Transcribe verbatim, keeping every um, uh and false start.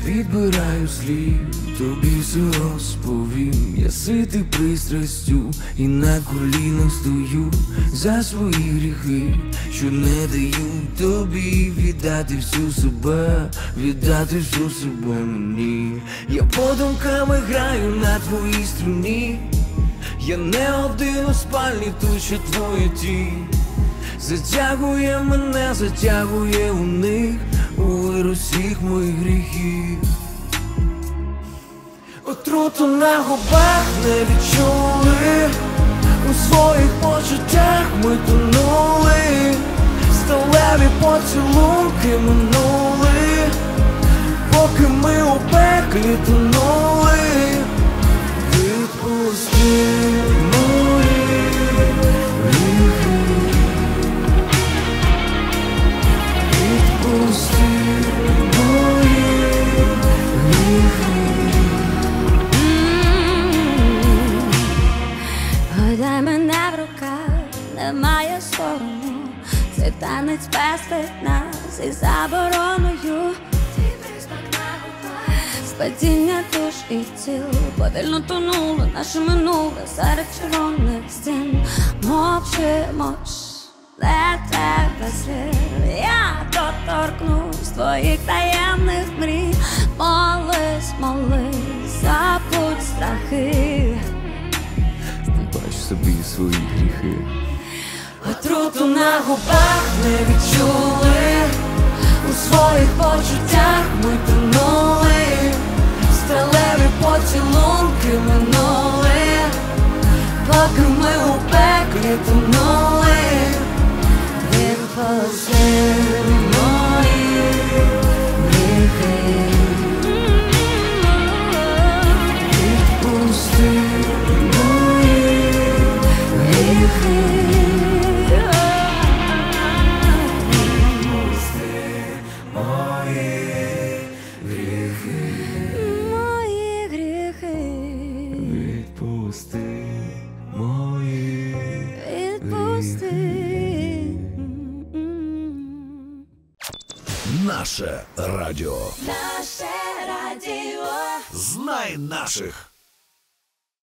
підбираю слів, тобі все розповім. Я ситий пристрастю і на колінах стою за свої гріхи, що не дають тобі віддати всю себе, віддати всю себе мені. Я подумками граю на твоїй струні, я не один у спальні, тут ще твоя тінь затягує мене, затягує у них у вир усіх моїх гріхів. Отруту на губах не відчули, у своїх почуттях ми тонули, сталеві поцілунки минули, поки ми у пеклі тонули. Відпусти мої гріхи, відпусти мої гріхи. Годай мене в руках, немає сорому, цей танець пестить нас із забороною. Спадіння душ і тіл повільно тонуло наше минуле серед червоних стін. Мовчи, мовч, не треба слів, я доторкнусь твоїх таємних мрій. Молись, молись, забудь страхи, Бач собі свої гріхи. отруту на губах не відчули, у своїх почуттях ми тонули, сталеві поцілунки минули, поки ми у пеклі тонули. Відпусти мої гріхи, відпусти мої гріхи, відпусти мої гріхи, мої гріхи, Відпусти мої відпусти. Наше радіо. Наше радіо. Знай наших.